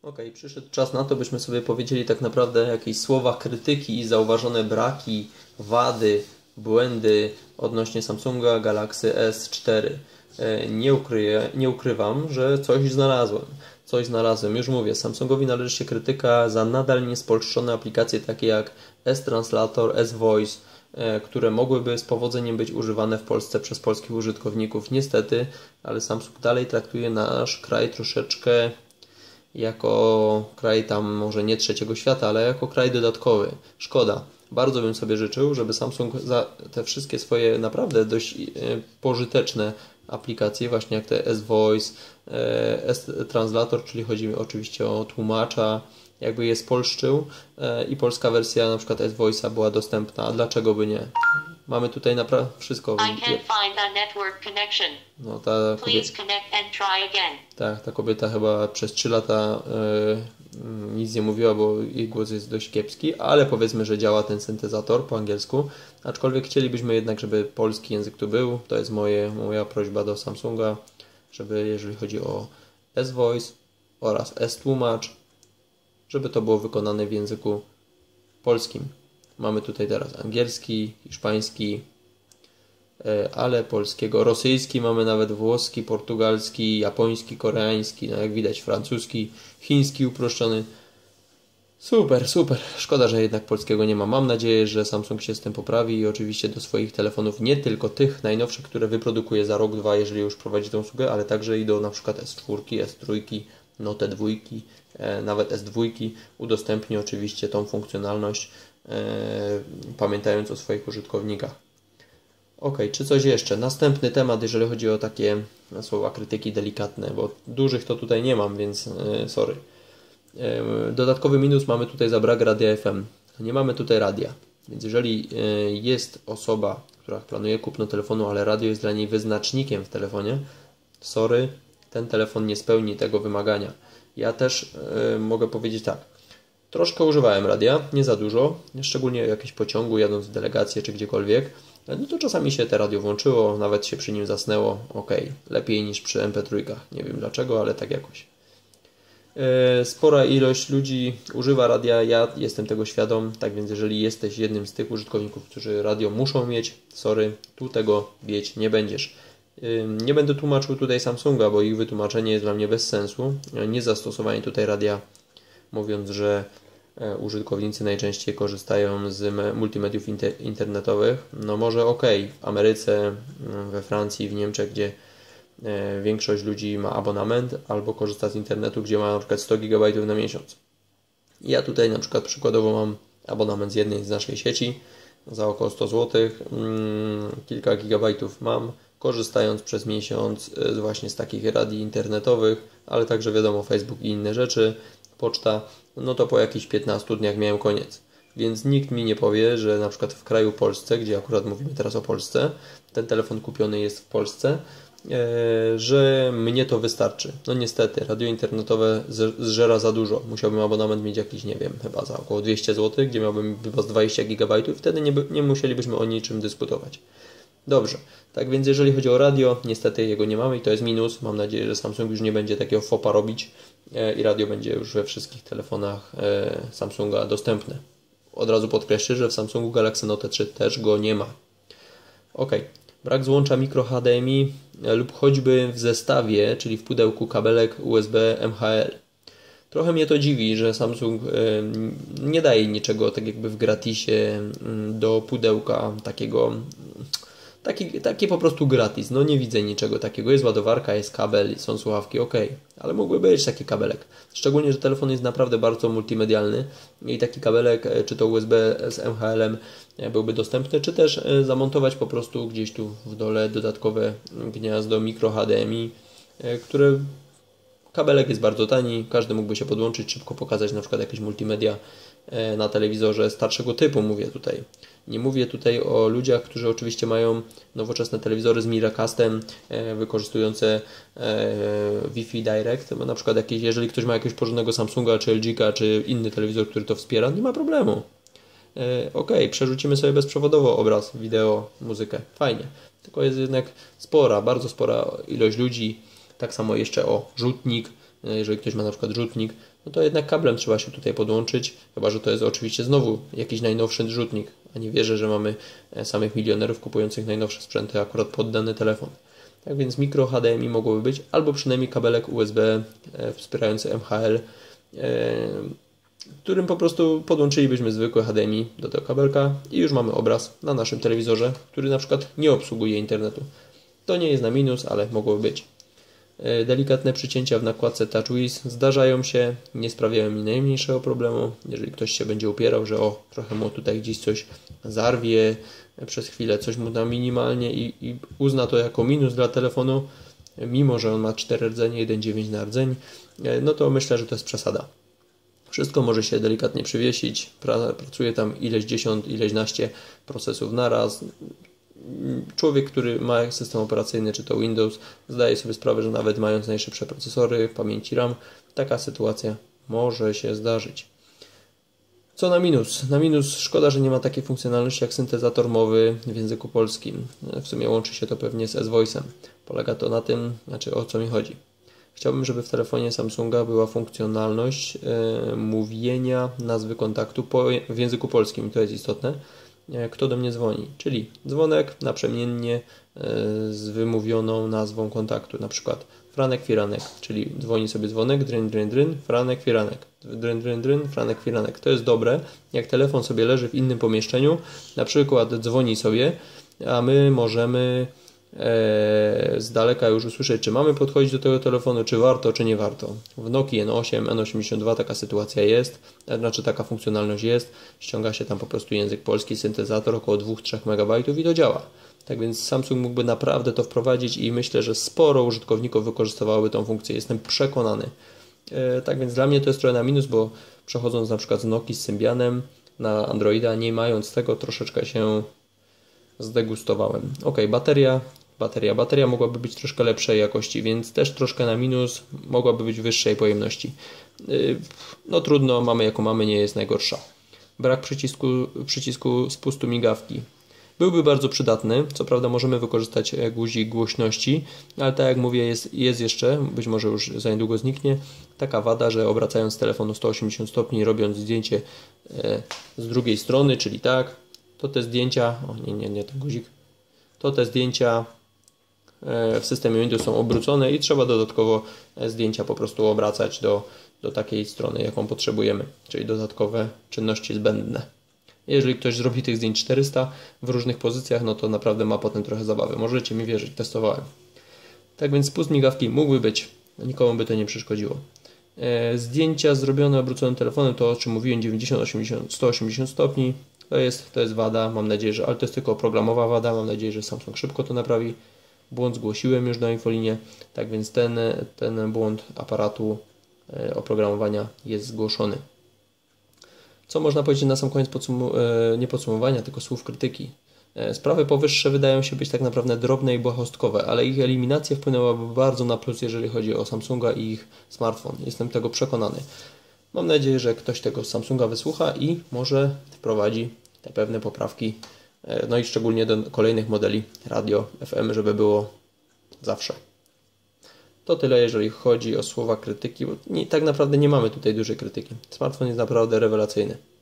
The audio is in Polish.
Okej, przyszedł czas na to, byśmy sobie powiedzieli tak naprawdę jakieś słowa krytyki i zauważone braki, wady, błędy odnośnie Samsunga Galaxy S4. Nie ukrywam, że coś znalazłem. Już mówię, Samsungowi należy się krytyka za nadal niespolszczone aplikacje takie jak S-Translator, S-Voice, które mogłyby z powodzeniem być używane w Polsce przez polskich użytkowników. Niestety, ale Samsung dalej traktuje nasz kraj troszeczkę jako kraj tam może nie trzeciego świata, ale jako kraj dodatkowy. Szkoda. Bardzo bym sobie życzył, żeby Samsung za te wszystkie swoje naprawdę dość pożyteczne aplikacje, właśnie jak te S-Voice, S-Translator, czyli chodzi mi oczywiście o tłumacza, jakby je spolszczył i polska wersja na przykład S-Voice'a była dostępna. A dlaczego by nie? Mamy tutaj naprawdę wszystko. No, ta kobieta chyba przez 3 lata nic nie mówiła, bo jej głos jest dość kiepski, ale powiedzmy, że działa ten syntezator po angielsku. Aczkolwiek chcielibyśmy jednak, żeby polski język tu był. To jest moja prośba do Samsunga, żeby jeżeli chodzi o S-Voice oraz S-Tłumacz, żeby to było wykonane w języku polskim. Mamy tutaj teraz angielski, hiszpański, ale polskiego, rosyjski, mamy nawet włoski, portugalski, japoński, koreański, no jak widać francuski, chiński uproszczony. Super, super. Szkoda, że jednak polskiego nie ma. Mam nadzieję, że Samsung się z tym poprawi i oczywiście do swoich telefonów, nie tylko tych najnowszych, które wyprodukuje za rok, dwa, jeżeli już prowadzi tę usługę, ale także i do na przykład S4, S3, Note 2, nawet S2 udostępni oczywiście tą funkcjonalność, pamiętając o swoich użytkownikach. Ok, czy coś jeszcze? Następny temat, jeżeli chodzi o takie słowa krytyki delikatne, bo dużych to tutaj nie mam, więc sorry. Dodatkowy minus mamy tutaj za brak radia FM. Nie mamy tutaj radia, więc jeżeli jest osoba, która planuje kupno telefonu, ale radio jest dla niej wyznacznikiem w telefonie, sorry, ten telefon nie spełni tego wymagania. Ja też mogę powiedzieć tak. Troszkę używałem radia, nie za dużo, szczególnie w jakimś pociągu, jadąc w delegację czy gdziekolwiek. No to czasami się te radio włączyło, nawet się przy nim zasnęło. Ok, lepiej niż przy MP3. Nie wiem dlaczego, ale tak jakoś. Spora ilość ludzi używa radia, ja jestem tego świadom, tak więc jeżeli jesteś jednym z tych użytkowników, którzy radio muszą mieć, sorry, tu tego mieć nie będziesz. Nie będę tłumaczył tutaj Samsunga, bo ich wytłumaczenie jest dla mnie bez sensu. Niezastosowanie tutaj radia, mówiąc, że użytkownicy najczęściej korzystają z multimediów internetowych. No może ok, w Ameryce, we Francji, w Niemczech, gdzie większość ludzi ma abonament albo korzysta z internetu, gdzie ma na przykład 100 GB na miesiąc. Ja tutaj na przykład przykładowo mam abonament z jednej z naszej sieci za około 100 zł. Kilka gigabajtów mam, korzystając przez miesiąc właśnie z takich radii internetowych, ale także wiadomo Facebook i inne rzeczy, poczta, no to po jakichś 15 dniach miałem koniec. Więc nikt mi nie powie, że na przykład w kraju Polsce, gdzie akurat mówimy teraz o Polsce, ten telefon kupiony jest w Polsce, że mnie to wystarczy. No niestety, radio internetowe zżera za dużo. Musiałbym abonament mieć jakiś, nie wiem, chyba za około 200 zł, gdzie miałbym chyba z 20 GB i wtedy nie musielibyśmy o niczym dyskutować. Dobrze, tak więc jeżeli chodzi o radio, niestety jego nie mamy i to jest minus. Mam nadzieję, że Samsung już nie będzie takiego fopa robić i radio będzie już we wszystkich telefonach Samsunga dostępne. Od razu podkreślę, że w Samsungu Galaxy Note 3 też go nie ma. Ok, brak złącza micro HDMI lub choćby w zestawie, czyli w pudełku kabelek USB MHL. Trochę mnie to dziwi, że Samsung nie daje niczego tak jakby w gratisie do pudełka takiego, taki po prostu gratis. No nie widzę niczego takiego. Jest ładowarka, jest kabel, są słuchawki, ok, ale mógłby być taki kabelek. Szczególnie, że telefon jest naprawdę bardzo multimedialny i taki kabelek, czy to USB z MHL-em byłby dostępny, czy też zamontować po prostu gdzieś tu w dole dodatkowe gniazdo micro HDMI, które kabelek jest bardzo tani, każdy mógłby się podłączyć, szybko pokazać na przykład jakieś multimedia na telewizorze starszego typu, mówię tutaj. Nie mówię tutaj o ludziach, którzy oczywiście mają nowoczesne telewizory z Miracastem wykorzystujące Wi-Fi Direct, bo na przykład jeżeli ktoś ma jakiegoś porządnego Samsunga, czy LG, czy inny telewizor, który to wspiera, nie ma problemu. Ok, przerzucimy sobie bezprzewodowo obraz, wideo, muzykę, fajnie. Tylko jest jednak bardzo spora ilość ludzi. Tak samo jeszcze o rzutnik, jeżeli ktoś ma na przykład rzutnik, no to jednak kablem trzeba się tutaj podłączyć, chyba że to jest oczywiście znowu jakiś najnowszy rzutnik, a nie wierzę, że mamy samych milionerów kupujących najnowsze sprzęty akurat pod dany telefon. Tak więc mikro HDMI mogłoby być, albo przynajmniej kabelek USB wspierający MHL, którym po prostu podłączylibyśmy zwykłe HDMI do tego kabelka i już mamy obraz na naszym telewizorze, który na przykład nie obsługuje internetu. To nie jest na minus, ale mogłoby być. Delikatne przycięcia w nakładce TouchWiz zdarzają się, nie sprawiają mi najmniejszego problemu. Jeżeli ktoś się będzie upierał, że trochę mu tutaj gdzieś coś zarwie przez chwilę, coś mu da minimalnie i uzna to jako minus dla telefonu, mimo że on ma 4 rdzenie, 1,9 na rdzeń, no to myślę, że to jest przesada. Wszystko może się delikatnie przywiesić, pracuje tam ileś dziesiąt, ileś naście procesów naraz. Człowiek, który ma system operacyjny, czy to Windows, zdaje sobie sprawę, że nawet mając najszybsze procesory, pamięci RAM, taka sytuacja może się zdarzyć. Co na minus? Na minus szkoda, że nie ma takiej funkcjonalności jak syntezator mowy w języku polskim. W sumie łączy się to pewnie z S-Voice'em. Polega to na tym, o co mi chodzi. Chciałbym, żeby w telefonie Samsunga była funkcjonalność mówienia nazwy kontaktu w języku polskim. To jest istotne. Kto do mnie dzwoni, czyli dzwonek naprzemiennie z wymówioną nazwą kontaktu, na przykład Franek Firanek, czyli dzwoni sobie dzwonek, dryn, dryn, dryn, Franek Firanek, dryn, dryn, dryn, Franek Firanek. To jest dobre, jak telefon sobie leży w innym pomieszczeniu, na przykład dzwoni sobie, a my możemy z daleka już usłyszeć, czy mamy podchodzić do tego telefonu, czy warto, czy nie warto. W Nokii N8, N82 taka sytuacja jest, znaczy taka funkcjonalność jest, ściąga się tam po prostu język polski, syntezator, około 2-3 MB i to działa. Tak więc Samsung mógłby naprawdę to wprowadzić i myślę, że sporo użytkowników wykorzystywałoby tą funkcję, jestem przekonany. Tak więc dla mnie to jest trochę na minus, bo przechodząc na przykład z Nokii z Symbianem na Androida, nie mając tego, troszeczkę się zdegustowałem. Ok, bateria mogłaby być troszkę lepszej jakości, więc też troszkę na minus, mogłaby być wyższej pojemności. No trudno, mamy jaką mamy, nie jest najgorsza. Brak przycisku spustu migawki. Byłby bardzo przydatny, co prawda możemy wykorzystać guzik głośności, ale tak jak mówię, jest jeszcze, być może już za niedługo zniknie, taka wada, że obracając telefon o 180 stopni, robiąc zdjęcie z drugiej strony, czyli tak, to te zdjęcia, nie ten guzik, to te zdjęcia w systemie Windows są obrócone i trzeba dodatkowo zdjęcia po prostu obracać do takiej strony, jaką potrzebujemy, czyli dodatkowe czynności zbędne. Jeżeli ktoś zrobi tych zdjęć 400 w różnych pozycjach, no to naprawdę ma potem trochę zabawy. Możecie mi wierzyć, testowałem. Tak więc spust migawki mógłby być, nikomu by to nie przeszkodziło. Zdjęcia zrobione obróconym telefonem, to o czym mówiłem, 90, 80, 180 stopni, to jest wada, mam nadzieję, ale to jest tylko programowa wada, mam nadzieję, że Samsung szybko to naprawi. Błąd zgłosiłem już na infolinie, tak więc ten błąd aparatu oprogramowania jest zgłoszony. Co można powiedzieć na sam koniec nie podsumowania, tylko słów krytyki. Sprawy powyższe wydają się być tak naprawdę drobne i błahostkowe, ale ich eliminacja wpłynęłaby bardzo na plus, jeżeli chodzi o Samsunga i ich smartfon. Jestem tego przekonany. Mam nadzieję, że ktoś tego Samsunga wysłucha i może wprowadzi te pewne poprawki, no i szczególnie do kolejnych modeli radio FM, żeby było zawsze. To tyle, jeżeli chodzi o słowa krytyki, bo tak naprawdę nie mamy tutaj dużej krytyki. Smartfon jest naprawdę rewelacyjny.